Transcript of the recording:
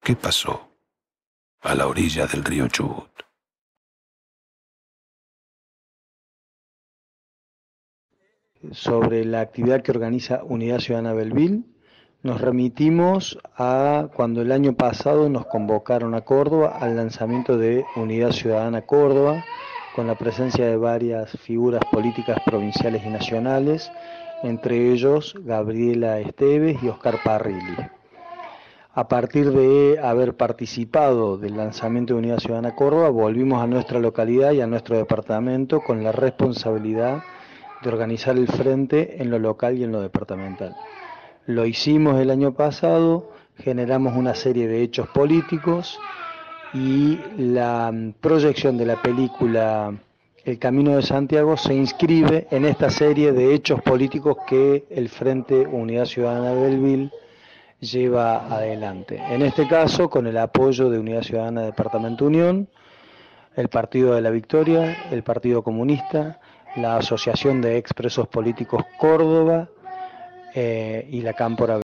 ¿Qué pasó a la orilla del río Chubut? Sobre la actividad que organiza Unidad Ciudadana Belville, nos remitimos a cuando el año pasado nos convocaron a Córdoba al lanzamiento de Unidad Ciudadana Córdoba, con la presencia de varias figuras políticas provinciales y nacionales, entre ellos Gabriela Esteves y Oscar Parrilli. A partir de haber participado del lanzamiento de Unidad Ciudadana Córdoba, volvimos a nuestra localidad y a nuestro departamento con la responsabilidad de organizar el frente en lo local y en lo departamental. Lo hicimos el año pasado, generamos una serie de hechos políticos y la proyección de la película El Camino de Santiago se inscribe en esta serie de hechos políticos que el Frente Unidad Ciudadana de Belville lleva adelante. En este caso, con el apoyo de Unidad Ciudadana Departamento Unión, el Partido de la Victoria, el Partido Comunista, la Asociación de Expresos Políticos Córdoba y la Cámpora